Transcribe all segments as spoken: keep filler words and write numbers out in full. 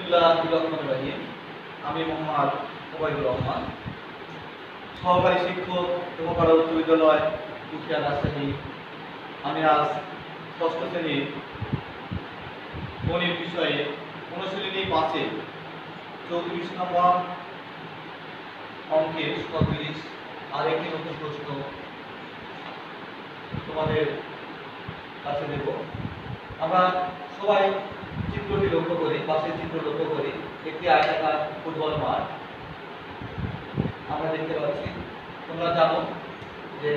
বিসমিল্লাহির রহমানির রহিম। আমি মোহাম্মদ ওবায়দুর রহমান, সহকারী শিক্ষক তোমাপাড়া উচ্চ বিদ্যালয় পুঠিয়া রাজশাহী। আমি আজ ষষ্ঠ শ্রেণীর গণিত বিষয়ে অনুশীলনী পাঁচে চৌত্রিশ নম্বর অঙ্কের সদৃশ আরেকটি নতুন প্রশ্ন তোমাদের কাছে দেব। আমরা সবাই চিত্রটি লক্ষ্য করি, পাশের চিত্র লক্ষ্য করি। একটি আয়তাকার ফুটবল মাঠ আমরা দেখতে পাচ্ছি। তোমরা জানো যে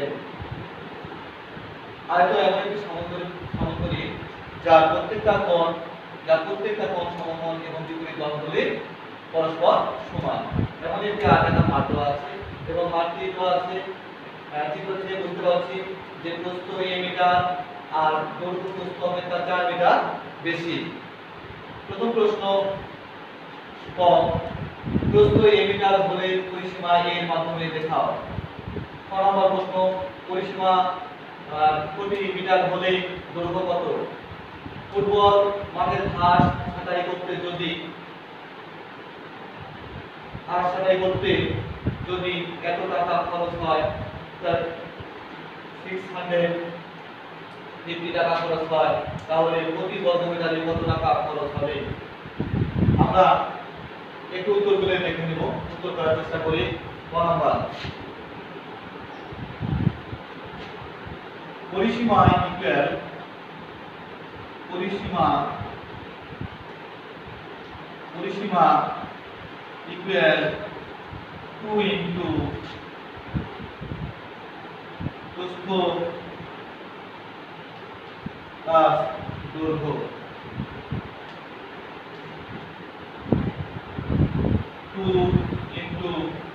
আয়ত এমন একটি সমতলী যার প্রত্যেকটা কোণ যার প্রত্যেকটা কোণ সমকোণ এবং বিপরীত বাহুগুলি পরস্পর সমান। এমন একটি আয়তাকার মাঠ দেওয়া আছে এবং মাঠটি দেওয়া আছে চিত্র থেকে বুঝতে পারছি যে প্রস্থ এ মিটার আর দৈর্ঘ্য প্রস্থ অপেক্ষা চার মিটার বেশি। প্রথম প্রশ্ন ক, প্রস্থ এ মিটার হলে পরিসীমা এ এর মাধ্যমে দেখাও। ক নম্বর প্রশ্ন, পরিসীমা প্রতি মিটার হলে দৈর্ঘ্য কত? ফুটবল মাঠের ঘাস ছাঁটাই করতে যদি ঘাস ছাঁটাই করতে যদি এত টাকা খরচ হয়, তার সিক্স হান্ড্রেড ফিফটি টাকা খরচ হয়, তাহলে প্রতি বর্গ মিটারে কত টাকা খরচ হবে? আমরা একটু উত্তরগুলো দেখে নেব, উত্তর করার চেষ্টা করি। ক নাম্বার, পরিসীমা ইকুয়াল পরিসীমা পরিসীমা ইকুয়াল টু ইন্টু প্রস্থ প্লাস দৈর্ঘ্য। Two into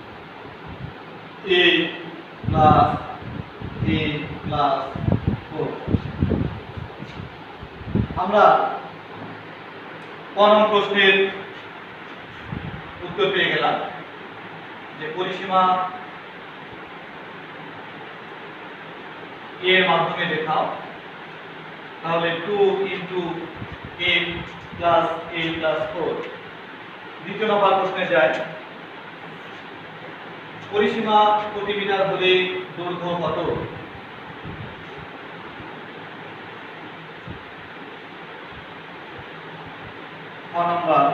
A plus A plus four. আমরা কোন প্রশ্নের উত্তর পেয়ে গেলাম যে পরিসীমা এর মাধ্যমে দেখাও। তাহলে two into A plus A plus four. দ্বিতীয় নম্বর প্রশ্নে যায়, পরিসীমা প্রতি মিটার হলে দৈর্ঘ্য কত? ক নম্বর,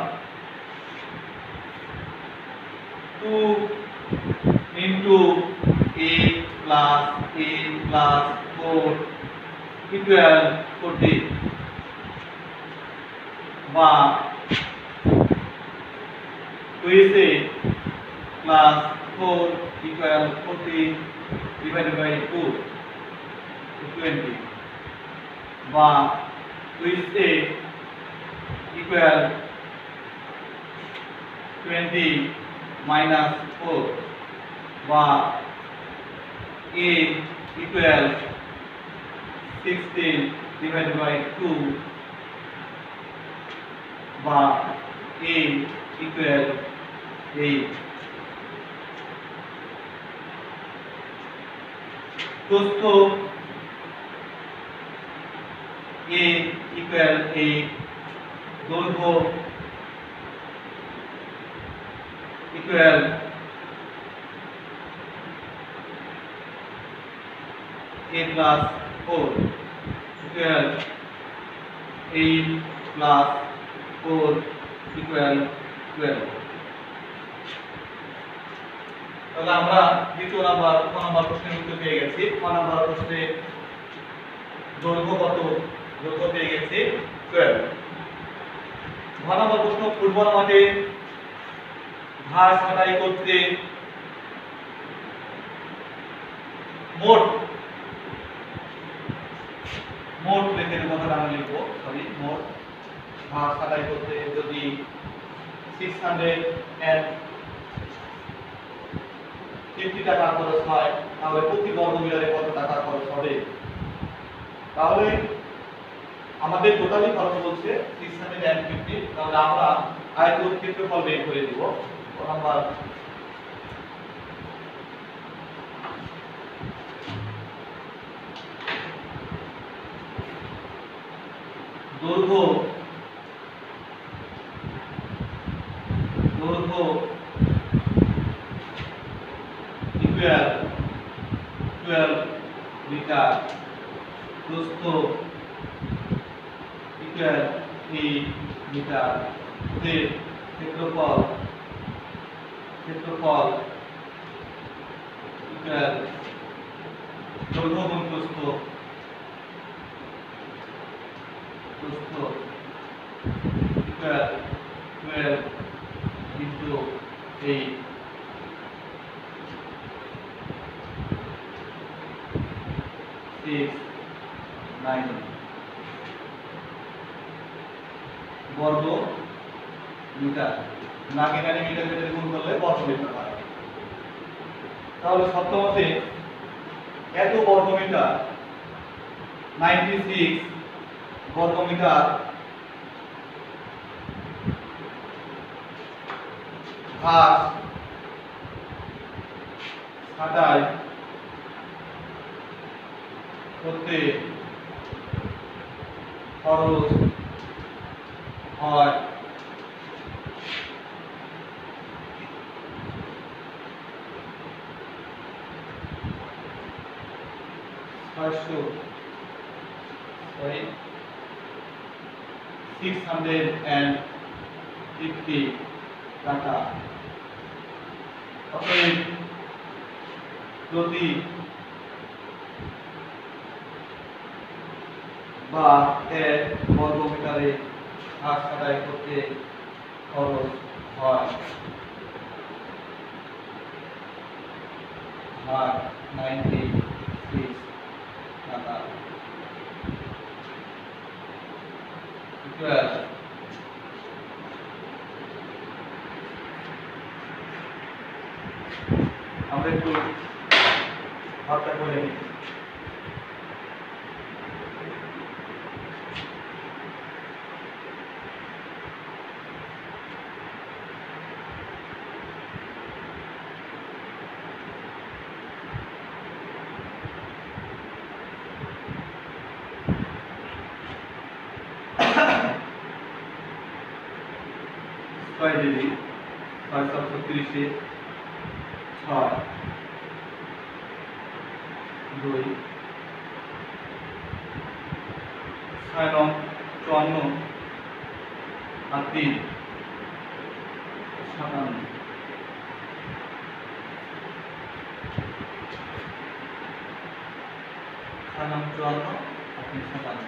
two into A plus A plus four equal forty, বা two A plus four equal forty divided by two twenty, বা two A equal twenty minus four, বা a equal sixteen divided by two, বা a equal eight. প্রস্থ a equal eight, দৈর্ঘ্য equal a plus four equal eight plus four equal twelve. তাহলে আমরা দ্বিতীয় number ক number প্রশ্নের উত্তর পেয়ে গেছি। ক নাম্বার প্রশ্নে দৈর্ঘ্য কত? দৈর্ঘ্য পেয়ে গেছি টুয়েলভ। ঘ নাম্বার প্রশ্ন, ফুটবল মাঠে ঘাস ছাঁটাই করতে মোট মোট লেখের কথাটা আমি লিখবো, সরি মোট ঘাস ছাঁটাই করতে যদি সিক্স হান্ড্রেড এন্ড ফিফটি টাকা খরচ হয়, তাহলে প্রতি বর্গ মিটারে কত টাকা খরচ হবে? তাহলে আমাদের টোটালি খরচ বলছে সিক্স হান্ড্রেড এন্ড ফিফটি। তাহলে আমরা আয়তর ক্ষেত্রফল বের করে দিব। আমরা দৈর্ঘ্য দৈর্ঘ্য ইকুয়াল টুয়েলভ মিটার, প্রস্থ ইকুয়াল এইট মিটার, ক্ষেত্রফল ক্ষেত্রফল ইকুয়াল দৈর্ঘ্য গুণ প্রস্থ প্রস্থ equal twelve into eight, six nine বর্গ মিটার। নাকি নানি মিটার মিটারে গুণ করলে বর্গ মিটার হয়। তাহলে সপ্তমতে এত বর্গ মিটার নাইনটি সিক্স বর্গ মিটার ঘাস ছাঁটাই করতে খরচ হয় ছয়শো sorry six hundred and fifty টাকা। অতএব প্রতি বা এক বর্গ মিটারে ঘাস ছাঁটাই করতে খরচ হয় ভাগ নাইনটি সিক্স টাকা ইকুয়াল আমরা একটু ভাগটা করে নিই। ছয় ডিগ্রি ছয় সাতশো তিরিশে ছয় দুই ছয় নং চুয়ান্ন আর তিন সাতান্ন। ছয় নং চুয়ান্ন আর তিন সাতান্ন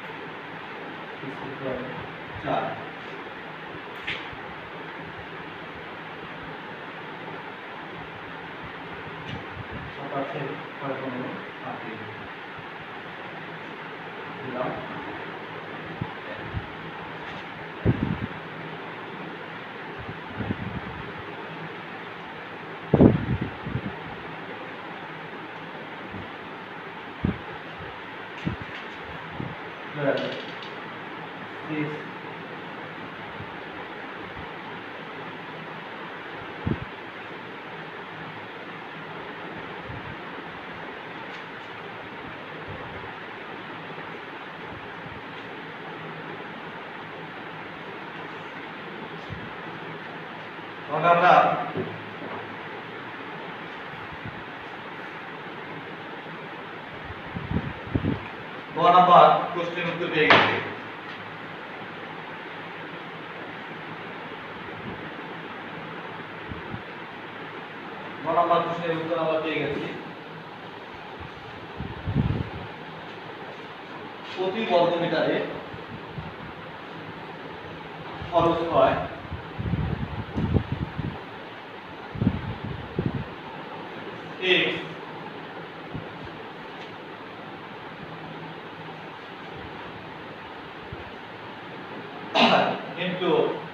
চার সাতাশে ছয় পনেরো আট দিলাম six আমরা গ নাম্বার প্রশ্নের উত্তর পেয়ে গেছি। গ নাম্বার প্রশ্নের উত্তর আমরা পেয়ে গেছি। প্রতি বর্গ মিটারে খরচ হয় x into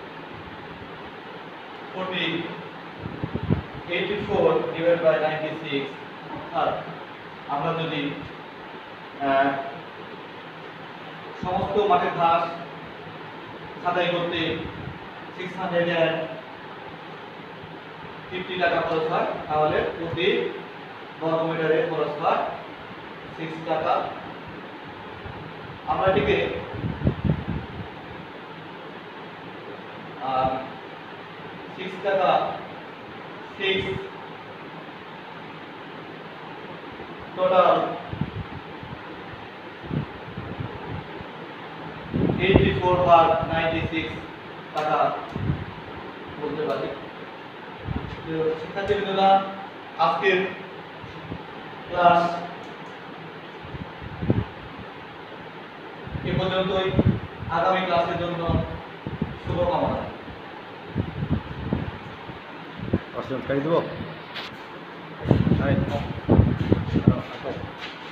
forty eighty-four divided by ninety-six অর্থাৎ আমরা যদি সমস্ত মাঠের ঘাস ছাঁটাই করতে সিক্স হান্ড্রেড ফিফটি টাকা খরচ হয় তাহলে প্রতি বর্গ মিটারে খরচ হয় সিক্স টাকা। আমরা এটিকে সিক্স টাকা সিক্স টোটাল এইটি ফোর ভাগ নাইনটি সিক্স টাকা বলতে পারি। তো শিক্ষার্থীবৃন্দরা, আজকের ক্লাস এ পর্যন্তই। আগামী ক্লাসের জন্য শুভকামনা। আসলে খাই দেবো।